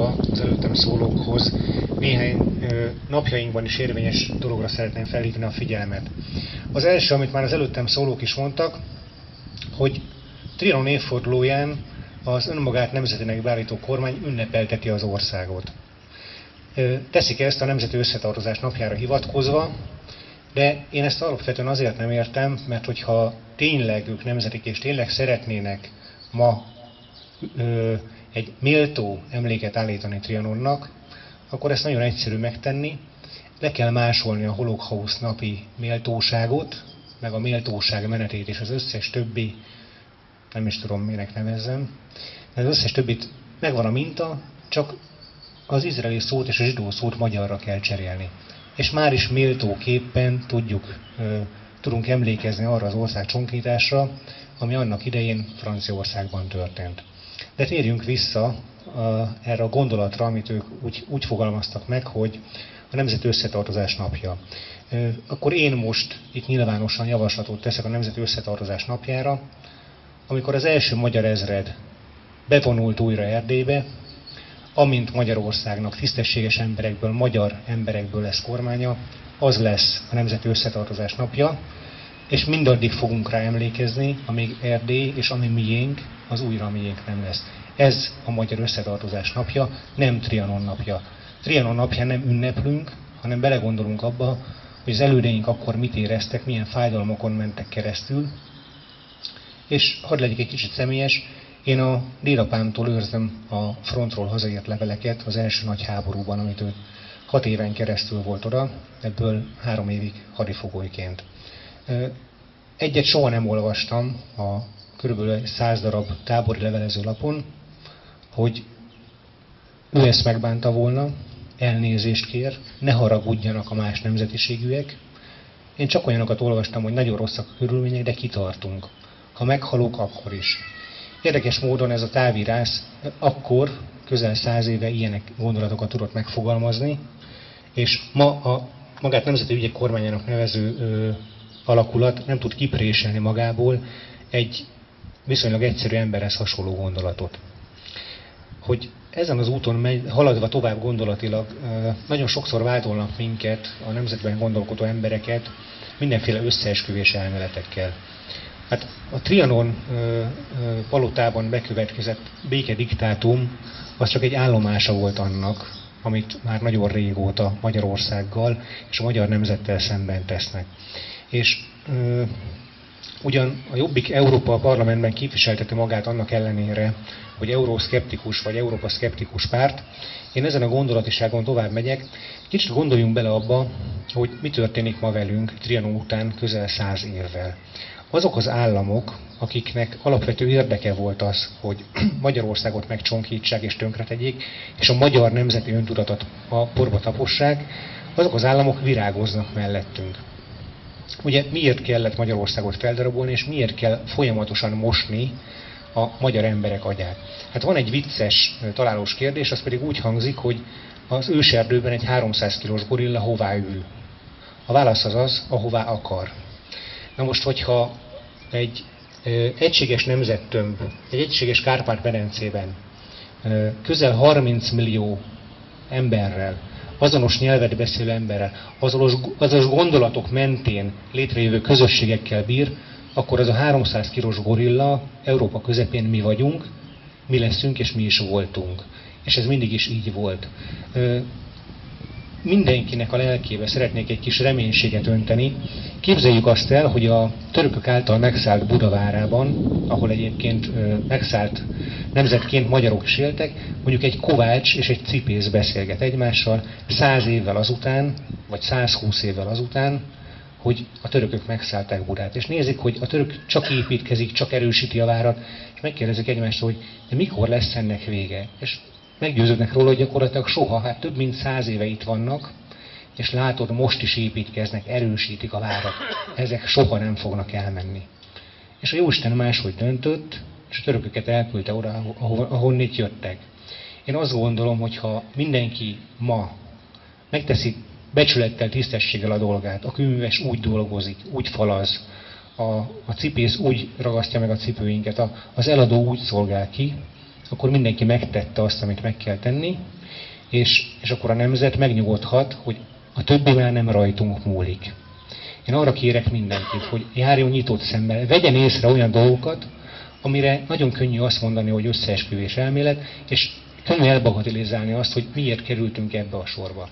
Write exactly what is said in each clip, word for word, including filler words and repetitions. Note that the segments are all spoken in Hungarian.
csatlakozva az előttem szólókhoz néhány ö, napjainkban is érvényes dologra szeretném felhívni a figyelmet. Az első, amit már az előttem szólók is mondtak, hogy Trianon évfordulóján az önmagát nemzetinek beállító kormány ünnepelteti az országot. Ö, teszik ezt a Nemzeti Összetartozás napjára hivatkozva, de én ezt alapvetően azért nem értem, mert hogyha tényleg ők nemzetik és tényleg szeretnének ma ö, egy méltó emléket állítani Trianonnak, akkor ezt nagyon egyszerű megtenni. Le kell másolni a Holocaust napi méltóságot, meg a méltóság menetét és az összes többi, nem is tudom minek nevezzem, de az összes többit megvan a minta, csak az izraeli szót és a zsidó szót magyarra kell cserélni. És már is méltóképpen tudjuk, tudunk emlékezni arra az ország csonkításra, ami annak idején Franciaországban történt. De térjünk vissza a, erre a gondolatra, amit ők úgy, úgy fogalmaztak meg, hogy a Nemzeti Összetartozás napja. Akkor én most itt nyilvánosan javaslatot teszek a Nemzeti Összetartozás napjára, amikor az első magyar ezred bevonult újra Erdélybe, amint Magyarországnak tisztességes emberekből, magyar emberekből lesz kormánya, az lesz a Nemzeti Összetartozás napja, és mindaddig fogunk rá emlékezni, amíg Erdély és ami miénk, az újra miénk nem lesz. Ez a Magyar Összetartozás napja, nem Trianon napja. Trianon napján nem ünneplünk, hanem belegondolunk abba, hogy az elődeink akkor mit éreztek, milyen fájdalmakon mentek keresztül. És hadd legyek egy kicsit személyes, én a dédapámtól őrzöm a frontról hazaért leveleket az első nagy háborúban, amit ő hat éven keresztül volt oda, ebből három évig hadifogolyként. Egyet soha nem olvastam a körülbelül száz darab tábori levelező lapon, hogy ő ezt megbánta volna, elnézést kér, ne haragudjanak a más nemzetiségűek. Én csak olyanokat olvastam, hogy nagyon rosszak a körülmények, de kitartunk. Ha meghalok, akkor is. Érdekes módon ez a távírás akkor, közel száz éve ilyenek gondolatokat tudott megfogalmazni, és ma a magát nemzeti ügyek kormányának nevező ö, alakulat nem tud kipréselni magából egy viszonylag egyszerű emberhez hasonló gondolatot. Hogy ezen az úton megy, haladva tovább gondolatilag, ö, nagyon sokszor vádolnak minket, a nemzetben gondolkodó embereket mindenféle összeesküvés elméletekkel. Hát a Trianon ö, ö, palotában bekövetkezett békediktátum az csak egy állomása volt annak, amit már nagyon régóta Magyarországgal és a magyar nemzettel szemben tesznek. És ö, ugyan a Jobbik Európa Parlamentben képviselteti magát annak ellenére, hogy euroszkeptikus vagy Európa szkeptikus párt, én ezen a gondolatiságon tovább megyek. Kicsit gondoljunk bele abba, hogy mi történik ma velünk Trianon után közel száz évvel. Azok az államok, akiknek alapvető érdeke volt az, hogy Magyarországot megcsonkítsák és tönkretegyék, és a magyar nemzeti öntudatot a porba tapossák, azok az államok virágoznak mellettünk. Ugye miért kellett Magyarországot feldarabolni, és miért kell folyamatosan mosni a magyar emberek agyát? Hát van egy vicces, találós kérdés, az pedig úgy hangzik, hogy az őserdőben egy háromszáz kilós gorilla hová ül? A válasz az az, ahová akar. Na most, hogyha egy ö, egységes nemzettömb, egy egységes Kárpát-medencében ö, közel harminc millió emberrel, azonos nyelvet beszélő emberrel, azonos, azonos gondolatok mentén létrejövő közösségekkel bír, akkor az a háromszáz kilós gorilla Európa közepén mi vagyunk, mi leszünk és mi is voltunk. És ez mindig is így volt. Ö, Mindenkinek a lelkébe szeretnék egy kis reménységet önteni. Képzeljük azt el, hogy a törökök által megszállt Budavárában, ahol egyébként ö, megszállt nemzetként magyarok is éltek, mondjuk egy kovács és egy cipész beszélget egymással száz évvel azután, vagy százhúsz évvel azután, hogy a törökök megszállták Budát. És nézik, hogy a török csak építkezik, csak erősíti a várat, és megkérdezik egymástól, hogy de mikor lesz ennek vége. És meggyőződnek róla, hogy gyakorlatilag soha, hát több mint száz éve itt vannak, és látod, most is építkeznek, erősítik a várat. Ezek soha nem fognak elmenni. És a Jóisten máshogy döntött, és a törököket elküldte oda, ahonnét jöttek. Én azt gondolom, hogy ha mindenki ma megteszi becsülettel, tisztességgel a dolgát, a kőműves úgy dolgozik, úgy falaz, a, a cipész úgy ragasztja meg a cipőinket, a, az eladó úgy szolgál ki, akkor mindenki megtette azt, amit meg kell tenni, és, és akkor a nemzet megnyugodhat, hogy a többi már nem rajtunk múlik. Én arra kérek mindenkit, hogy járjon nyitott szemmel, vegyen észre olyan dolgokat, amire nagyon könnyű azt mondani, hogy összeesküvés elmélet, és könnyű elbagatelizálni azt, hogy miért kerültünk ebbe a sorba.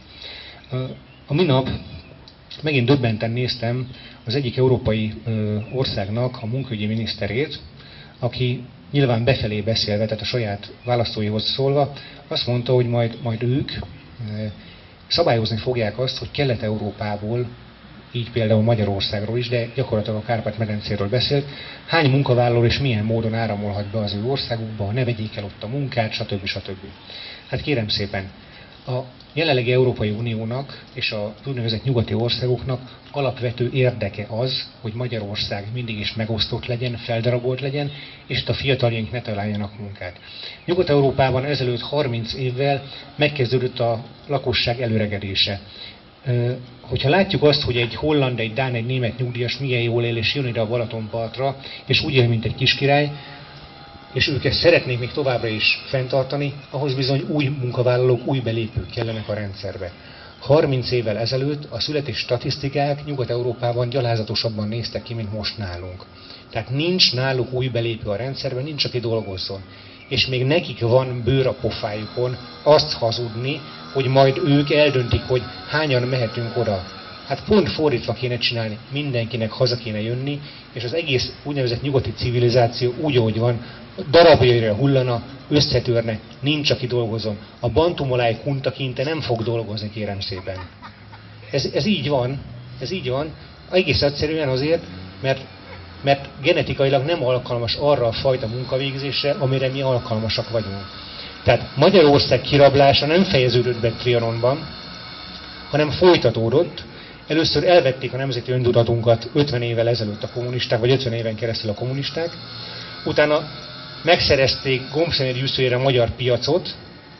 A minap megint döbbenten néztem az egyik európai országnak a munkaügyi miniszterét, aki nyilván befelé beszélve, tehát a saját választóihoz szólva, azt mondta, hogy majd, majd ők szabályozni fogják azt, hogy Kelet-Európából, így például Magyarországról is, de gyakorlatilag a Kárpát-medencéről beszélt, hány munkavállaló és milyen módon áramolhat be az ő országukba, ne vegyék el ott a munkát, stb. stb. Hát kérem szépen, a jelenlegi Európai Uniónak és a úgynevezett nyugati országoknak alapvető érdeke az, hogy Magyarország mindig is megosztott legyen, feldarabolt legyen, és itt a fiataljaink ne találjanak munkát. Nyugat-Európában ezelőtt harminc évvel megkezdődött a lakosság előregedése. Hogyha látjuk azt, hogy egy holland, egy dán, egy német nyugdíjas milyen jól él, és jön ide a Balatonpartra, és úgy él, mint egy kiskirály, és ők ezt szeretnék még továbbra is fenntartani, ahhoz bizony új munkavállalók, új belépők kellenek a rendszerbe. harminc évvel ezelőtt a születés statisztikák Nyugat-Európában gyalázatosabban néztek ki, mint most nálunk. Tehát nincs náluk új belépő a rendszerben, nincs aki dolgozzon. És még nekik van bőr a pofájukon azt hazudni, hogy majd ők eldöntik, hogy hányan mehetünk oda. Hát pont fordítva kéne csinálni, mindenkinek haza kéne jönni, és az egész úgynevezett nyugati civilizáció úgy, ahogy van, darabjaira hullana, összetörne, nincs aki dolgozom. A bantumoláj kuntakinte nem fog dolgozni, kérem szépen. Ez, ez így van, ez így van, egész egyszerűen azért, mert, mert genetikailag nem alkalmas arra a fajta munkavégzésre, amire mi alkalmasak vagyunk. Tehát Magyarország kirablása nem fejeződött be Trianonban, hanem folytatódott. Először elvették a nemzeti öntudatunkat ötven évvel ezelőtt a kommunisták, vagy ötven éven keresztül a kommunisták. Utána megszerezték gombszemér gyűszőjére a magyar piacot,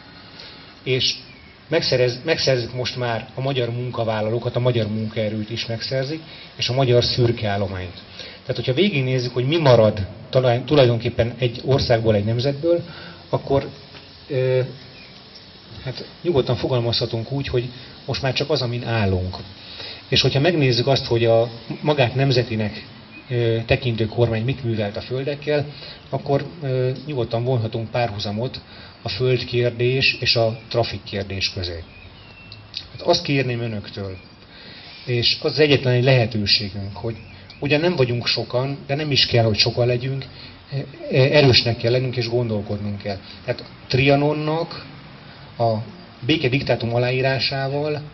és megszerez, megszerzik most már a magyar munkavállalókat, a magyar munkaerőt is megszerzik, és a magyar szürke állományt. Tehát, hogyha végignézzük, hogy mi marad tulajdonképpen egy országból, egy nemzetből, akkor e, hát nyugodtan fogalmazhatunk úgy, hogy most már csak az, amin állunk. És hogyha megnézzük azt, hogy a magát nemzetinek e, tekintő kormány mit művelt a földekkel, akkor e, nyugodtan vonhatunk párhuzamot a földkérdés és a trafikkérdés közé. Hát azt kérném önöktől, és az egyetlen egy lehetőségünk, hogy ugyan nem vagyunk sokan, de nem is kell, hogy sokan legyünk, erősnek kell lennünk és gondolkodnunk kell. Tehát Trianonnak a békediktátum aláírásával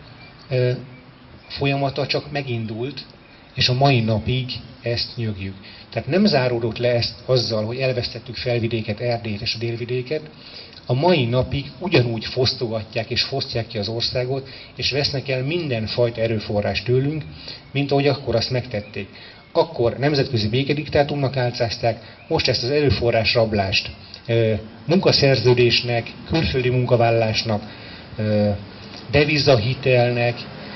folyamata csak megindult, és a mai napig ezt nyögjük. Tehát nem záródott le ezt azzal, hogy elvesztettük Felvidéket, Erdélyt és a Délvidéket, a mai napig ugyanúgy fosztogatják és fosztják ki az országot, és vesznek el mindenfajta erőforrást tőlünk, mint ahogy akkor azt megtették. Akkor nemzetközi békediktátumnak álcázták, most ezt az erőforrás rablást munkaszerződésnek, külföldi munkavállalásnak, devizahitelnek,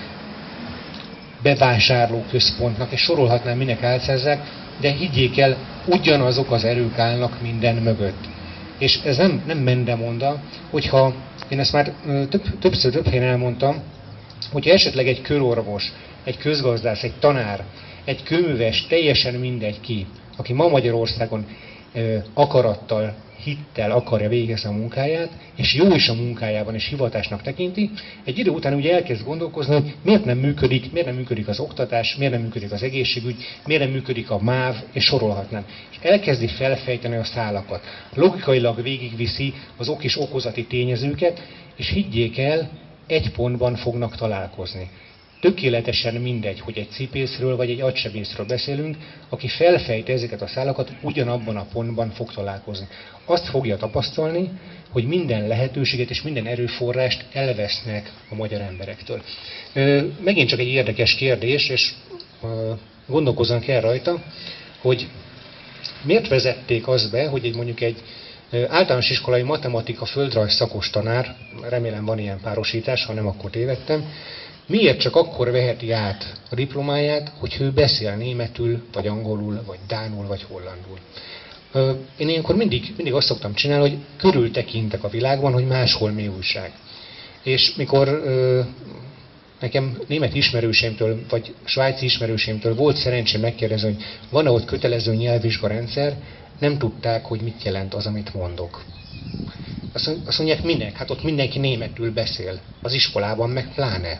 bevásárlóközpontnak, és sorolhatnám, minek álcázzák, de higgyék el, ugyanazok az erők állnak minden mögött. És ez nem, nem mendemonda, hogyha, én ezt már több, többször több helyen elmondtam, hogyha esetleg egy körorvos, egy közgazdász, egy tanár, egy kőműves, teljesen mindegy ki, aki ma Magyarországon ö, akarattal, hittel akarja végezni a munkáját, és jó is a munkájában, és hivatásnak tekinti, egy idő után ugye elkezd gondolkozni, hogy miért nem működik, miért nem működik az oktatás, miért nem működik az egészségügy, miért nem működik a MÁV, és sorolhatnám. És elkezdi felfejteni a szálakat. Logikailag végigviszi az ok és okozati tényezőket, és higgyék el, egy pontban fognak találkozni. Tökéletesen mindegy, hogy egy cipészről vagy egy agysebészről beszélünk, aki felfejti ezeket a szálakat, ugyanabban a pontban fog találkozni. Azt fogja tapasztalni, hogy minden lehetőséget és minden erőforrást elvesznek a magyar emberektől. Megint csak egy érdekes kérdés, és gondolkozzanak el rajta, hogy miért vezették azt be, hogy egy, mondjuk egy általános iskolai matematika földrajz szakos tanár, remélem van ilyen párosítás, ha nem, akkor tévedtem, miért csak akkor veheti át a diplomáját, hogy ő beszél németül, vagy angolul, vagy dánul, vagy hollandul. Én ilyenkor mindig, mindig azt szoktam csinálni, hogy körültekintek a világban, hogy máshol mi újság. És mikor nekem német ismerőseimtől, vagy svájci ismerőseimtől volt szerencsém megkérdezni, hogy van-e ott kötelező nyelvvizsgarendszer, nem tudták, hogy mit jelent az, amit mondok. Azt mondják, minek? Hát ott mindenki németül beszél. Az iskolában meg pláne.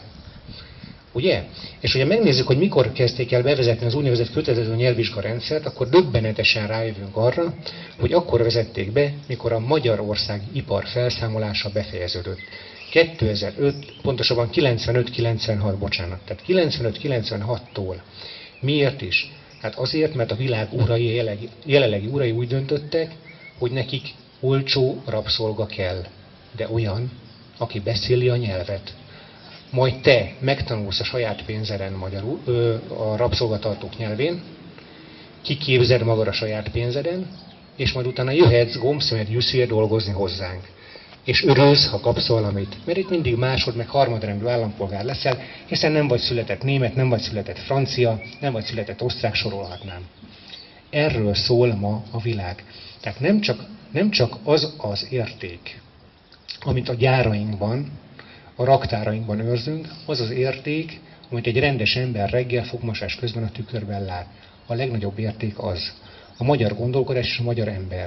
Ugye? És ugye megnézzük, hogy mikor kezdték el bevezetni az úgynevezett kötelező nyelvvizsgarendszert, akkor döbbenetesen rájövünk arra, hogy akkor vezették be, mikor a Magyarország ipar felszámolása befejeződött. kétezer-öt, pontosabban kilencvenöt kilencvenhat, bocsánat. Tehát kilencvenöt kilencvenhattól. Miért is? Hát azért, mert a világ urai, jelenlegi, jelenlegi urai úgy döntöttek, hogy nekik olcsó rabszolga kell. De olyan, aki beszéli a nyelvet. Majd te megtanulsz a saját pénzeden magyarul, ö, a rabszolgatartók nyelvén, kiképzed magad a saját pénzeden, és majd utána jöhetsz gombszünet gyűszűje dolgozni hozzánk. És örülsz, ha kapsz valamit. Mert itt mindig másod, meg harmadrendű állampolgár leszel, hiszen nem vagy született német, nem vagy született francia, nem vagy született osztrák, sorolhatnám. Erről szól ma a világ. Tehát nem csak, nem csak az az érték, amit a gyárainkban, a raktárainkban őrzünk, az az érték, amit egy rendes ember reggel fogmosás közben a tükörben lát. A legnagyobb érték az. A magyar gondolkodás és a magyar ember.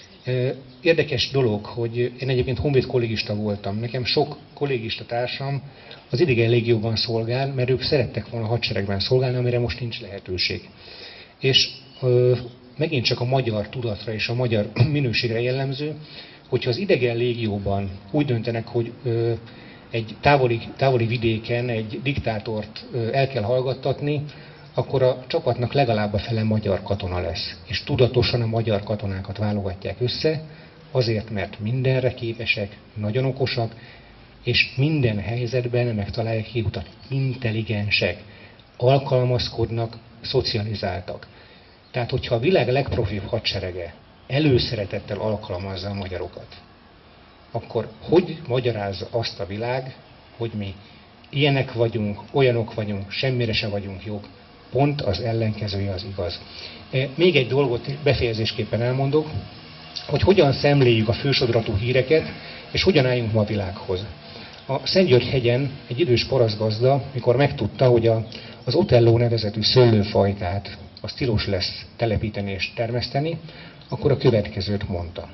Érdekes dolog, hogy én egyébként honvéd kollégista voltam. Nekem sok kollégista társam az idegen légióban szolgál, mert ők szerettek volna a hadseregben szolgálni, amire most nincs lehetőség. És ö, megint csak a magyar tudatra és a magyar minőségre jellemző, hogyha az idegen légióban úgy döntenek, hogy ö, egy távoli, távoli vidéken egy diktátort ö, el kell hallgattatni, akkor a csapatnak legalább a fele magyar katona lesz. És tudatosan a magyar katonákat válogatják össze, azért, mert mindenre képesek, nagyon okosak, és minden helyzetben megtalálják kiutat. Intelligensek, alkalmazkodnak, szocializáltak. Tehát, hogyha a világ legprofibb hadserege előszeretettel alkalmazza a magyarokat, akkor hogy magyarázza azt a világ, hogy mi ilyenek vagyunk, olyanok vagyunk, semmire se vagyunk jók, pont az ellenkezője az igaz. Még egy dolgot befejezésképpen elmondok, hogy hogyan szemléljük a fősodratú híreket, és hogyan álljunk ma a világhoz. A Szentgyörgy-hegyen egy idős parasztgazda, mikor megtudta, hogy a, az Otelló nevezetű szőlőfajtát az tilos lesz telepíteni és termeszteni, akkor a következőt mondta.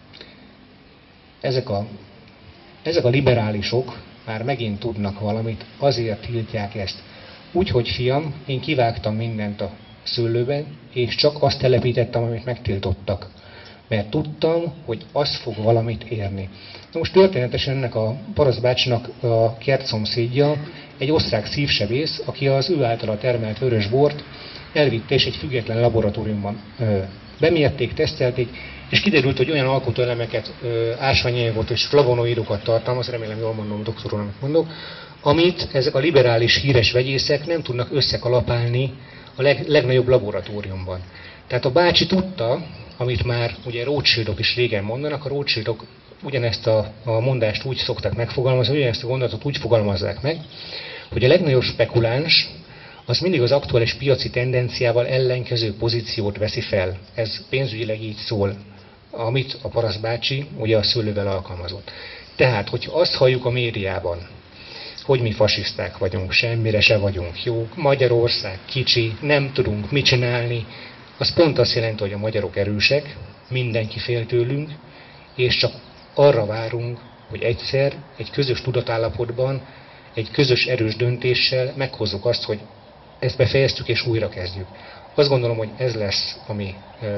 Ezek a, ezek a liberálisok már megint tudnak valamit, azért tiltják ezt. Úgyhogy fiam, én kivágtam mindent a szőlőben, és csak azt telepítettem, amit megtiltottak. Mert tudtam, hogy az fog valamit érni. Na most történetesen ennek a parasztbácsinak a kertszomszédja egy osztrák szívsebész, aki az ő általa termelt vörös bort elvitte és egy független laboratóriumban ö, bemérték, tesztelték, és kiderült, hogy olyan alkotóelemeket, ásványanyagot és flavonoidokat tartalmaz, remélem jól mondom, doktor úr, amit mondok, amit ezek a liberális híres vegyészek nem tudnak összekalapálni a leg, legnagyobb laboratóriumban. Tehát a bácsi tudta, amit már ugye Rothschildok is régen mondanak, a Rothschildok ugyanezt a, a mondást úgy szoktak megfogalmazni, ugyanezt a gondolatot úgy fogalmazzák meg, hogy a legnagyobb spekuláns az mindig az aktuális piaci tendenciával ellenkező pozíciót veszi fel. Ez pénzügyileg így szól, amit a parasztbácsi ugye a szőlővel alkalmazott. Tehát, hogyha azt halljuk a médiában, hogy mi fasiszták vagyunk, semmire se vagyunk jók, Magyarország kicsi, nem tudunk mit csinálni, az pont azt jelenti, hogy a magyarok erősek, mindenki fél tőlünk, és csak arra várunk, hogy egyszer egy közös tudatállapotban, egy közös erős döntéssel meghozzuk azt, hogy ezt befejeztük és újra kezdjük. Azt gondolom, hogy ez lesz a mi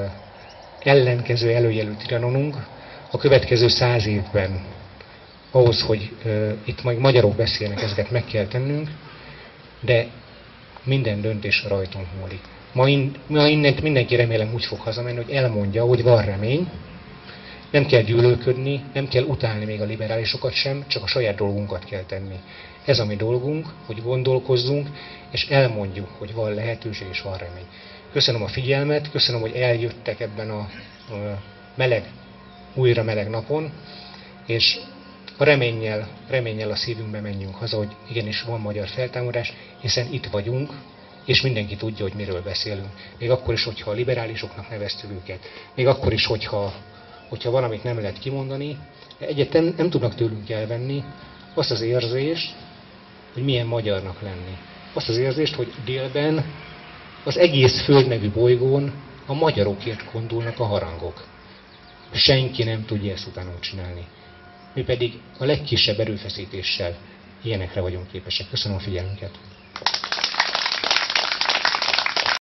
ellenkező előjelű tiranonunk a következő száz évben. Ahhoz, hogy uh, itt majd magyarok beszélnek, ezeket meg kell tennünk, de minden döntés rajtunk múlik. Ma, in, ma innen mindenki remélem úgy fog hazamenni, hogy elmondja, hogy van remény, nem kell gyűlölködni, nem kell utálni még a liberálisokat sem, csak a saját dolgunkat kell tenni. Ez a mi dolgunk, hogy gondolkozzunk, és elmondjuk, hogy van lehetőség és van remény. Köszönöm a figyelmet, köszönöm, hogy eljöttek ebben a, a meleg, újra meleg napon, és a reménnyel, reménnyel a szívünkbe menjünk haza, hogy igenis van magyar feltámadás, hiszen itt vagyunk, és mindenki tudja, hogy miről beszélünk. Még akkor is, hogyha a liberálisoknak neveztük őket, még akkor is, hogyha, hogyha valamit nem lehet kimondani, egyet nem, nem tudnak tőlünk elvenni azt az érzést, hogy milyen magyarnak lenni. Azt az érzést, hogy délben az egész Föld nevű bolygón a magyarokért gondolnak a harangok. Senki nem tudja ezt utánunk csinálni. Mi pedig a legkisebb erőfeszítéssel ilyenekre vagyunk képesek. Köszönöm a figyelmünket!